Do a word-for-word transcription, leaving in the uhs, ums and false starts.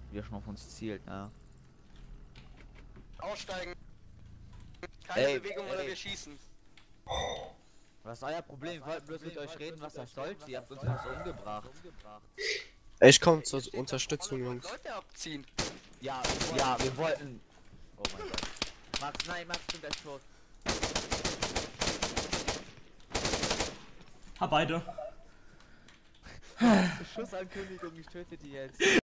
wie er schon auf uns zielt, ja. Aussteigen. Keine Ey, Bewegung ey. oder wir schießen. Was ist euer Problem? Wir wollten bloß mit euch reden, was das sollte. Ihr habt uns fast umgebracht. Ey, ich komme zur Unterstützung, Jungs. Leute abziehen. Ja, ja, wir wollten... Oh mein Gott. Max, nein, Max, du bist tot. Hab beide. Schussankündigung, ich töte die jetzt.